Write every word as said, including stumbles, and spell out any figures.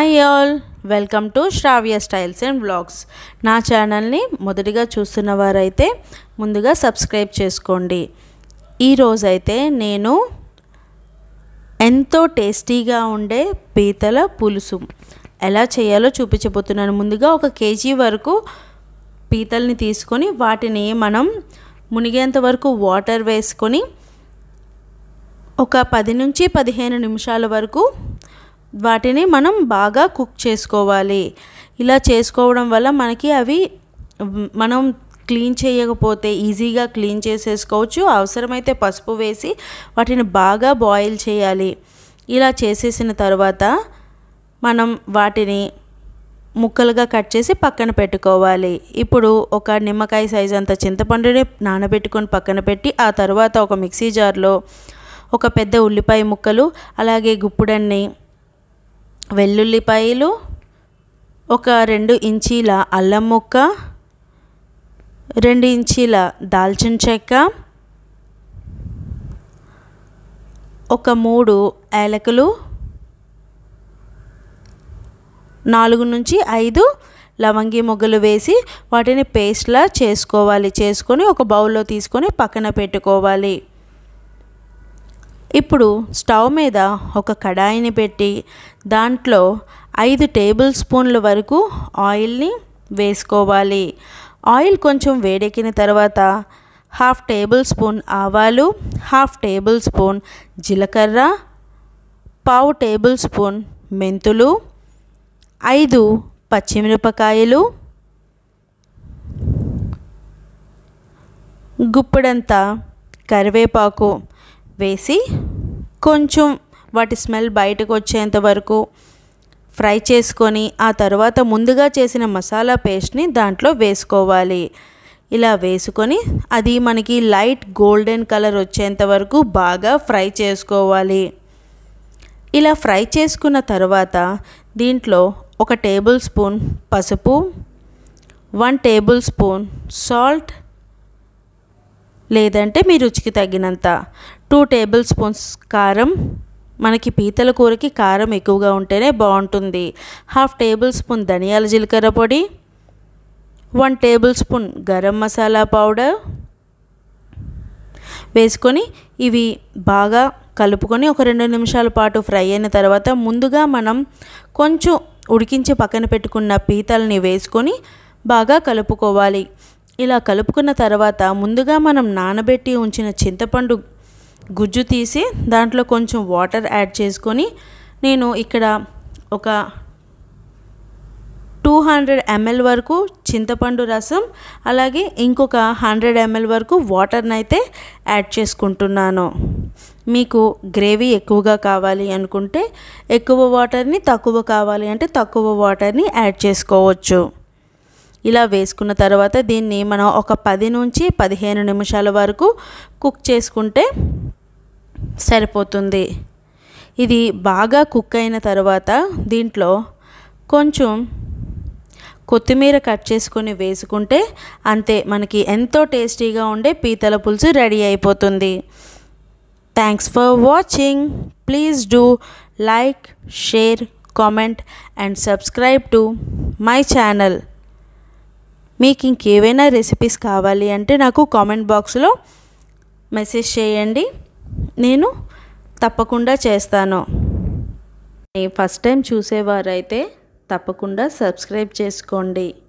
Hi all, welcome to Shravya styles and vlogs. నా ఛానల్ని మొదటిగా చూస్తున్న వారైతే ముందుగా సబ్స్క్రైబ్ చేసుకోండి. ఈరోజైతే నేను ఎంతో టేస్టీగా ఉండే పీతల పులుసు ఎలా చేయాలో చూపించబోతున్నాను. ముందుగా ఒక కేజీ వరకు పీతల్ని తీసుకొని వాటిని మనం మునిగేంత వరకు వాటర్ వేసుకొని ఒక పది నుంచి పదిహేను నిమిషాల వరకు వాటిని మనం బాగా కుక్ చేసుకోవాలి. ఇలా చేసుకోవడం వల్ల మనకి అవి మనం క్లీన్ చేయకపోతే ఈజీగా క్లీన్ చేసేసుకోవచ్చు. అవసరమైతే పసుపు వేసి వాటిని బాగా బాయిల్ చేయాలి. ఇలా చేసేసిన తర్వాత మనం వాటిని ముక్కలుగా కట్ చేసి పక్కన పెట్టుకోవాలి. ఇప్పుడు ఒక నిమ్మకాయ సైజ్ అంత చింతపండుని నానబెట్టుకొని పక్కన పెట్టి ఆ తర్వాత ఒక మిక్సీ జార్లో ఒక పెద్ద ఉల్లిపాయ ముక్కలు, అలాగే గుప్పుడన్ని వెల్లుల్లిపాయలు, ఒక రెండు ఇంచీల అల్లం ముక్క, రెండు ఇంచీల దాల్చిన చెక్క, ఒక మూడు యాలకులు, నాలుగు నుంచి ఐదు లవంగి మొగ్గలు వేసి వాటిని పేస్ట్లా చేసుకోవాలి. చేసుకొని ఒక బౌల్లో తీసుకొని పక్కన పెట్టుకోవాలి. ఇప్పుడు స్టవ్ మీద ఒక కడాయిని పెట్టి దాంట్లో ఐదు టేబుల్ స్పూన్ల వరకు ఆయిల్ని వేసుకోవాలి. ఆయిల్ కొంచెం వేడెక్కిన తర్వాత హాఫ్ టేబుల్ స్పూన్ ఆవాలు, హాఫ్ టేబుల్ స్పూన్ జీలకర్ర, పావు టేబుల్ స్పూన్ మెంతులు, ఐదు పచ్చిమిరపకాయలు, గుప్పెడంత కరివేపాకు వేసి కొంచెం వాటి స్మెల్ బయటకు వచ్చేంత వరకు ఫ్రై చేసుకొని ఆ తర్వాత ముందుగా చేసిన మసాలా పేస్ట్ని దాంట్లో వేసుకోవాలి. ఇలా వేసుకొని అది మనకి లైట్ గోల్డెన్ కలర్ వచ్చేంత వరకు బాగా ఫ్రై చేసుకోవాలి. ఇలా ఫ్రై చేసుకున్న తర్వాత దీంట్లో ఒక టేబుల్ స్పూన్ పసుపు, వన్ టేబుల్ స్పూన్ సాల్ట్ లేదంటే మీ రుచికి తగినంత, టూ టేబుల్ స్పూన్స్ కారం, మనకి పీతల కూరకి కారం ఎక్కువగా ఉంటేనే బాగుంటుంది, హాఫ్ టేబుల్ స్పూన్ ధనియాల జీలకర్ర పొడి, one tablespoon garam masala powder వేసుకొని ఇవి బాగా కలుపుకొని ఒక రెండు నిమిషాల పాటు ఫ్రై అయిన తర్వాత ముందుగా మనం కొంచెం ఉడికించి పక్కన పెట్టుకున్న పీతల్ని వేసుకొని బాగా కలుపుకోవాలి. ఇలా కలుపుకున్న తర్వాత ముందుగా మనం నానబెట్టి ఉంచిన చింతపండు గుజ్జు తీసి దాంట్లో కొంచెం వాటర్ యాడ్ చేసుకొని నేను ఇక్కడ ఒక టూ హండ్రెడ్ ఎంఎల్ వరకు చింతపండు రసం, అలాగే ఇంకొక హండ్రెడ్ ఎంఎల్ వరకు వాటర్ని అయితే యాడ్ చేసుకుంటున్నాను. మీకు గ్రేవీ ఎక్కువగా కావాలి అనుకుంటే ఎక్కువ వాటర్ని, తక్కువ కావాలి అంటే తక్కువ వాటర్ని యాడ్ చేసుకోవచ్చు. ఇలా వేసుకున్న తర్వాత దీన్ని మనం ఒక పది నుంచి పదిహేను నిమిషాల వరకు కుక్ చేసుకుంటే సరిపోతుంది. ఇది బాగా కుక్ అయిన తర్వాత దీంట్లో కొంచెం కొత్తిమీర కట్ చేసుకొని వేసుకుంటే అంతే, మనకి ఎంతో టేస్టీగా ఉండే పీతల పులుసు రెడీ అయిపోతుంది. Thanks for watching. Please do like, share, comment and subscribe to my channel. మీకు ఇంకేవైనా రెసిపీస్ కావాలి అంటే నాకు కామెంట్ బాక్స్లో మెసేజ్ చేయండి, నేను తప్పకుండా చేస్తాను. ఫస్ట్ టైం చూసేవారైతే తప్పకుండా సబ్స్క్రైబ్ చేసుకోండి.